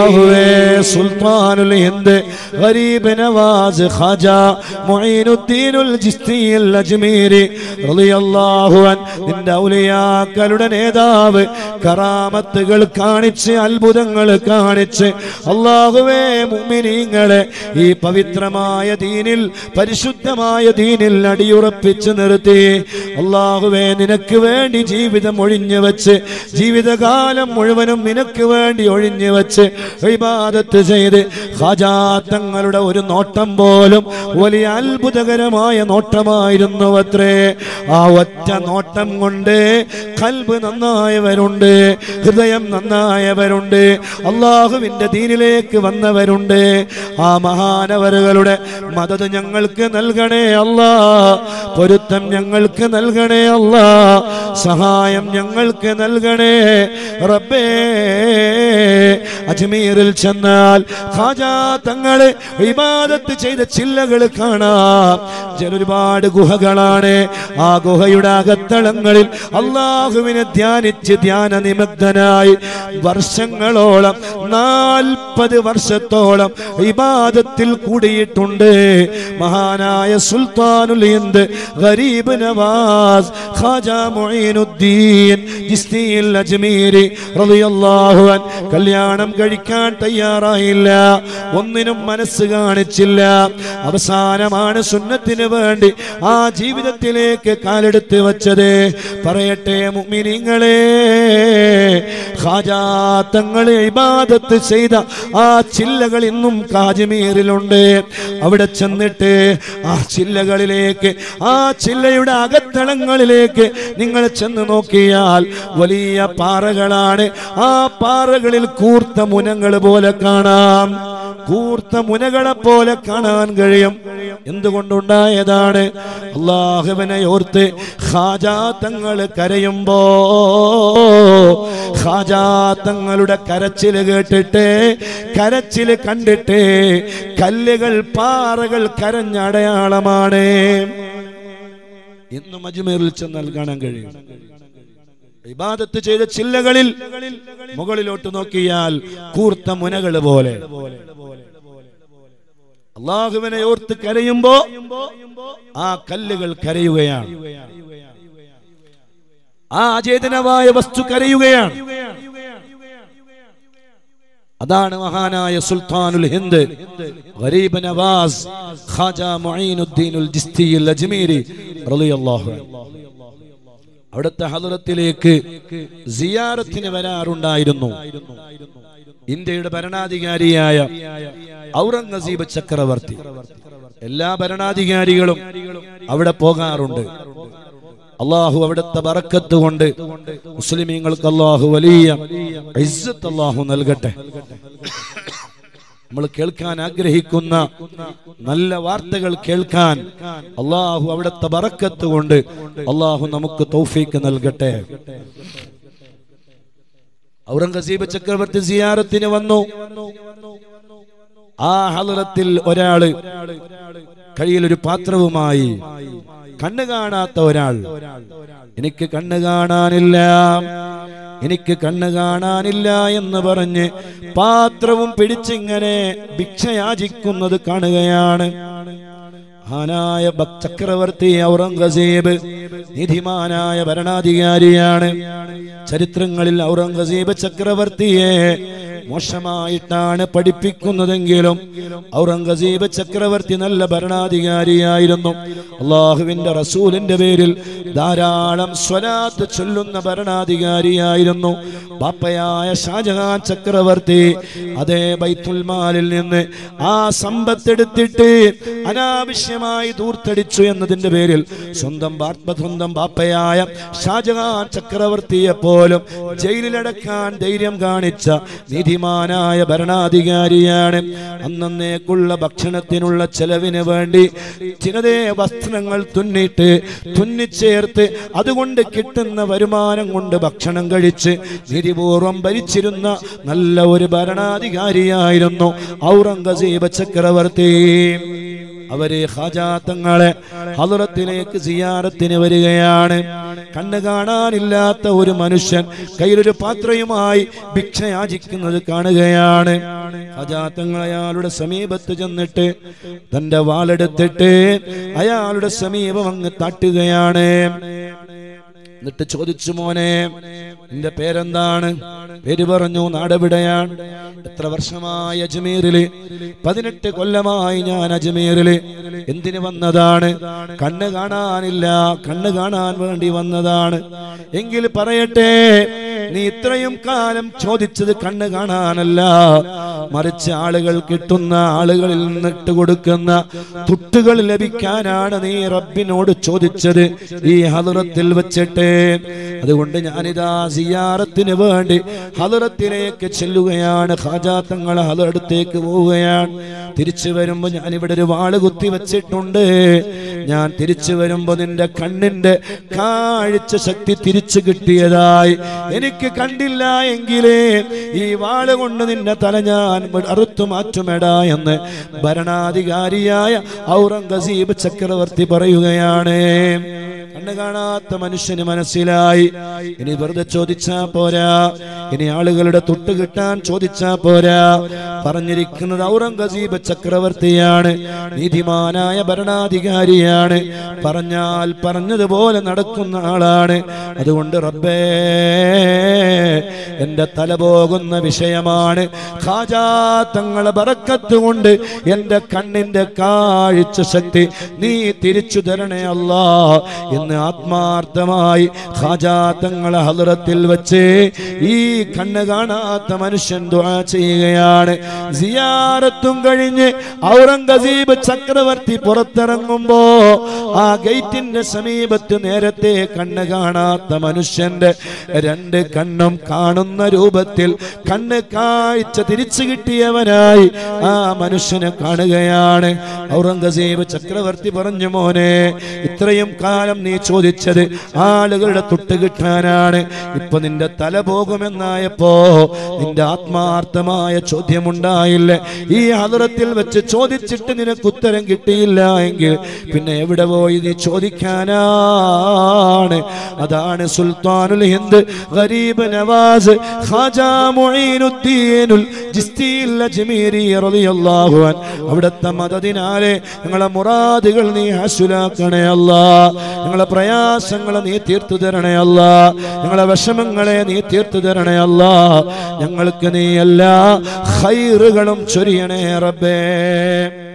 അല്ലാഹുവേ സുൽത്താനുൽ ഹിന്ദ് ഗരീബ് നവാസ് ഖാജ മുഈനുദ്ദീനുൽ ജിസ്തിയുൽ അജ്മീരി റളിയല്ലാഹു അൻ നിന്റെ ഔലിയാക്കളുടെ നേതാവ് കറാമത്തുകൾ കാണിച്ച് അത്ഭുതങ്ങൾ കാണിച്ച് അല്ലാഹുവേ മുഅ്മിനീങ്ങളെ ഈ പവിത്രമായ ദീനിൽ പരിശുദ്ധമായ ദീനിൽ അടിയുറപ്പിച്ച് നിർത്തി അല്ലാഹുവേ നിനക്ക് വേണ്ടി ജീവിതം ഒഴിഞ്ഞു വെച്ച് ജീവിതകാലം മുഴുവനും നിനക്ക് വേണ്ടി ഒഴിഞ്ഞു വെച്ച് ഇബാദത്ത് ചെയ്ത് ഖാജാ തങ്ങളുടെ ഒരു നോട്ടം പോലും വലിയ അത്ഭുതകരമായ നോട്ടമായിരുന്നു അത്രേ. ആ ഒറ്റ നോട്ടം കൊണ്ട് ഖൽബ് നന്നായവരുണ്ട്, ഹൃദയം നന്നായവരുണ്ട്, അല്ലാഹുവിന്റെ ദീനിലേക്ക് വന്നവരുണ്ട്. ആ മഹാനവറുകളുടെ മദദ് ഞങ്ങൾക്ക് നൽകണേ അല്ലാ, പൊരുത്തം ഞങ്ങൾക്ക് നൽകണേ അല്ലാ, സഹായം ഞങ്ങൾക്ക് നൽകണേ റബ്ബേ. അജ്മീറിൽ ചെന്നാൽ ഖാജാ തങ്ങളെ ഇബാദത്ത് ചെയ്ത ചില്ലകൾ കാണാം. ഒരുപാട് ഗുഹകളാണ്. ആ ഗുഹയുടെ അകത്തളങ്ങളിൽ അല്ലാഹുവിനെ ധ്യാനിച്ച് ധ്യാന നിമഗ്നനായി വർഷങ്ങളോളം 40 വർഷത്തോളം ഇബാദത്തിൽ കൂടിയിട്ടുണ്ട് മഹാനായ സുൽത്താനുൽ ഹിന്ദ് ഗരീബ് നവാസ് ഖാജാ മുഈനുദ്ദീൻ ജിസ്തിയുൽ അജ്മീരി റളിയല്ലാഹു അൻ. കല്യാണം കഴിക്കാൻ തയ്യാറായില്ല, ഒന്നിനും മനസ്സ് കാണിച്ചില്ല. അവസാനമാണ് സുന്നത്തിന് വേണ്ടി ആ ജീവിതത്തിലേക്ക് കാലെടുത്ത് വച്ചത്. പറയട്ടെ മുഅ്മിനീങ്ങളെ, ഖാജാ തങ്ങളെ ഇബാദത്ത് ചെയ്ത ആ ചില്ലകൾ ഇന്നും കാശ്മീരിലുണ്ട്. അവിടെ ചെന്നിട്ട് ആ ചില്ലകളിലേക്ക്, ആ ചില്ലയുടെ അകത്തളങ്ങളിലേക്ക് നിങ്ങൾ ചെന്ന് നോക്കിയാൽ വലിയ പാറകളാണ്. ആ പാറകളിൽ കൂർത്ത മുനകൾ പോലെ കാണാം, കൂർത്ത മുനകളെ പോലെ കാണാൻ കഴിയും. എന്തുകൊണ്ടുണ്ടായതാണ്? അല്ലാഹുവിനെ ഓർത്ത് ഖാജാ തങ്ങൾ കരയുമ്പോ, ഖാജാ തങ്ങളുടെ കരച്ചില് കേട്ടിട്ട്, കരച്ചില് കണ്ടിട്ട് കല്ലുകൾ പാറകൾ കരഞ്ഞ അടയാളമാണ്. ഇന്നും അജ്മീറിൽ ചെന്നാൽ കാണാൻ കഴിയും. ഇബാദത്ത് ചെയ്ത ചില്ലകളിൽ മുകളിലോട്ട് നോക്കിയാൽ കൂർത്ത മുനകൾ പോലെ. അല്ലാഹുവിനെ ഓർത്ത് കരയുമ്പോ ആ കല്ലുകൾ കരയുകയാണ്, ആ അചേതനമായ വസ്തു കരയുകയാണ്. അതാണ് മഹാനായ സുൽത്താനുൽ ഹിന്ദ് ഗരീബ് നവാസ് ഖാജാ മുഈനുദ്ദീനുൽ ജിസ്തിയുൽ അജ്മീരി റളിയല്ലാഹു അൻഹു. അവിടുത്തെ ഹദ്റത്തിലേക്ക് സിയാറത്തിന് വരാറുണ്ടായിരുന്നു. ഇന്ത്യയുടെ ഭരണാധികാരിയായ ഔറംഗസീബ് ചക്രവർത്തി, എല്ലാ ഭരണാധികാരികളും അവിടെ പോകാറുണ്ട്. അല്ലാഹു അവിടുത്തെ ബറക്കത്ത് കൊണ്ട് മുസ്ലിമീങ്ങൾക്ക് അല്ലാഹു വലിയ ഇസ്സത്ത് അല്ലാഹു നൽകട്ടെ. നമ്മൾ കേൾക്കാൻ ആഗ്രഹിക്കുന്ന നല്ല വാർത്തകൾ കേൾക്കാൻ അല്ലാഹു അവിടുത്തെ ബറക്കത്ത് കൊണ്ട് അല്ലാഹു നമുക്ക് തൗഫീക്ക് നൽകട്ടെ. ഔറംഗസീബ് ചക്രവർത്തി സിയാറത്തിന് വന്നു. ആ ഹളറത്തിൽ ഒരാള് കയ്യിലൊരു പാത്രവുമായി, കണ്ണ് കാണാത്ത ഒരാൾ, എനിക്ക് കണ്ണ് കാണാനില്ല, എനിക്ക് കണ്ണ് കാണാനില്ല എന്ന് പറഞ്ഞ് പാത്രവും പിടിച്ചിങ്ങനെ ഭിക്ഷയാചിക്കുന്നത് കാണുകയാണ്. മഹാനായ ചക്രവർത്തി ഔറംഗസീബ് നീതിമാനായ ഭരണാധികാരിയാണ്. ചരിത്രങ്ങളിൽ ഔറംഗസീബ് ചക്രവർത്തിയെ മോശമായിട്ടാണ് പഠിപ്പിക്കുന്നതെങ്കിലും ഔറംഗസീബ് ചക്രവർത്തി നല്ല ഭരണാധികാരിയായിരുന്നു. അള്ളാഹുവിന്റെ റസൂലിന്റെ പേരിൽ ധാരാളം സ്വലാത്ത് ചൊല്ലുന്ന ഭരണാധികാരിയായിരുന്നു. ബാപ്പയായ ഷാജഹാൻ ചക്രവർത്തി അതേ ബൈത്തുൽ മാലിൽ നിന്ന് ആ സമ്പത്തെടുത്തിട്ട് അനാവശ്യമായി ദൂർത്തടിച്ചു എന്നതിന്റെ പേരിൽ സ്വന്തം ബാപ്പയായ ഷാജഹാൻ ചക്രവർത്തിയെ പോലും ജയിലിലടക്കാൻ ധൈര്യം കാണിച്ച നീതിമാനായ ഭരണാധികാരിയാണ്. അന്നേക്കുള്ള ഭക്ഷണത്തിനുള്ള ചെലവിന് വേണ്ടി ചിലതേ വസ്ത്രങ്ങൾ തുന്നിച്ചേർത്ത് അതുകൊണ്ട് കിട്ടുന്ന വരുമാനം കൊണ്ട് ഭക്ഷണം കഴിച്ച് നീതിപൂർവം ഭരിച്ചിരുന്ന നല്ല ഒരു ഭരണാധികാരിയായിരുന്നു ഔറംഗസീബ് ചക്രവർത്തി. അവര് ഖാജാ തങ്ങളെ ഹളറത്തിലേക്ക് സിയാറത്തിന് വരികയാണ്. കണ്ണ് കാണാനില്ലാത്ത ഒരു മനുഷ്യൻ കയ്യിലൊരു പാത്രയുമായി ഭിക്ഷ യാചിക്കുന്നത് കാണുകയാണ്. ഖാജാ തങ്ങൾ അയാളുടെ സമീപത്ത് ചെന്നിട്ട് തന്റെ വാളെടുത്തിട്ട് അയാളുടെ സമീപം അങ്ങ് തട്ടുകയാണ്. എന്നിട്ട് ചോദിച്ചു, മോനെ നിന്റെ പേരെന്താണ്? പേര് പറഞ്ഞു. നാടെവിടെയാണ്? എത്ര വർഷമായി അജ്മീറില്? 18 കൊല്ലമായി ഞാൻ അജ്മീറില്. എന്തിന് വന്നതാണ്? കണ്ണ് കാണാനില്ല, കണ്ണ് കാണാൻ വേണ്ടി വന്നതാണ്. എങ്കിൽ പറയട്ടെ, നീ ഇത്രയും കാലം ചോദിച്ചത് കണ്ണ് കാണാനല്ല, മറിച്ച് ആളുകൾ കിട്ടുന്ന ആളുകളിൽ നിന്നിട്ട് കൊടുക്കുന്ന തുട്ടുകൾ ലഭിക്കാനാണ് നീ റബ്ബിനോട് ചോദിച്ചത് ഈ ഹളറത്തിൽ വെച്ചിട്ട്. അതുകൊണ്ട് ഞാനിതാ സിയാറത്തിന് വേണ്ടി ഹളറത്തിലേക്ക് ചെല്ലുകയാണ്. ഖാജാ തങ്ങൾ ഹളറത്തേക്ക് പോവുകയാണ്. തിരിച്ചു വരുമ്പോ ഞാനിവിടെ ഒരു വാള് കുത്തി വെച്ചിട്ടുണ്ട്. ഞാൻ തിരിച്ചു വരുമ്പോ നിന്റെ കണ്ണിന്റെ കാഴ്ച ശക്തി തിരിച്ചു കിട്ടിയതായി എനിക്ക് കണ്ടില്ല എങ്കിലേ ഈ വാള് കൊണ്ട് നിന്റെ തല ഞാൻ അറുത്തു മാറ്റുമെടാ എന്ന് ഭരണാധികാരിയായ ഔറംഗസീബ് ചക്രവർത്തി പറയുകയാണ്. കണ്ണ് കാണാത്ത മനുഷ്യന് മനസ്സിലായി, ഇനി വെറുതെ ചോദിച്ചാ പോരാ, ഇനി ആളുകളുടെ തൊട്ട് കിട്ടാൻ ചോദിച്ചാ പോരാ. പറഞ്ഞിരിക്കുന്നത് ഔറംഗസീബ് ചക്രവർത്തിയാണ്, നീതിമാനായ ഭരണാധികാരിയാണ്, പറഞ്ഞാൽ പറഞ്ഞതുപോലെ നടക്കുന്ന ആളാണ്. അതുകൊണ്ട് റബ്ബേ, എന്റെ തല പോകുന്ന വിഷയമാണ്. ഖാജാ തങ്ങളെ ബറക്കത്ത് കൊണ്ട് എന്റെ കണ്ണിന്റെ കാഴ്ച ശക്തി നീ തിരിച്ചു തരണേ അല്ലാ എന്ന് ആത്മാർത്ഥമായി ഖാജാ തങ്ങളെ ഹളറത്തിൽ വെച്ച് ഈ കണ്ണ് കാണാത്ത മനുഷ്യൻ ദുആ ചെയ്യുകയാണ്. സിയാറത്തും കഴിഞ്ഞ് ഔറംഗസീബ് ചക്രവർത്തി പുറത്തിറങ്ങുമ്പോ ആ ഗേറ്റിന്റെ സമീപത്ത് നേരത്തെ കണ്ണ് കാണാത്ത മനുഷ്യന്റെ 2 കണ്ണും കാണുന്ന രൂപത്തിൽ കണ്ണ് കാഴ്ച തിരിച്ചു കിട്ടിയവനായി ആ മനുഷ്യനെ കാണുകയാണ്. ഔറംഗസീബ് ചക്രവർത്തി പറഞ്ഞു, മോനെ, ഇത്രയും കാലം നീ ചോദിച്ചത് ആളുകളുടെ തൊട്ട് കിട്ടാനാണ്. ഇപ്പൊ നിന്റെ തല പോകുമെന്നായപ്പോ നിന്റെ ആത്മാർത്ഥമായ ചോദ്യമുണ്ടായില്ലേ? ഈ ഹളറത്തിൽ വെച്ച് ചോദിച്ചിട്ട് നിനക്ക് ഉത്തരം കിട്ടിയില്ല എങ്കിൽ പിന്നെ എവിടെ പോയി നീ ചോദിക്കാനാണ്? അതാണ് സുൽത്താനുൽ ഹിന്ദ് ഗരീബ് നവാസ് ഖാജാ മുഈനുദ്ദീനുൽ ജിസ്തിൽ അജ്മീരി റളിയല്ലാഹു അൻഹു. അവിടുത്തെ മദദിനാലെ ഞങ്ങളെ മുറാദുകൾ നീ ഹസുലാക്കണേ അല്ലാ, ഞങ്ങളെ പ്രയാസങ്ങളെ നീ തീർത്തു തരണേ അല്ലാ, ഞങ്ങളെ വിഷമങ്ങളെ നീ തീർത്തു തരണേ അല്ലാ, ഞങ്ങൾക്ക് നീ എല്ലാ ഖൈറുകളും ചൊരിയണേ റബ്ബേ.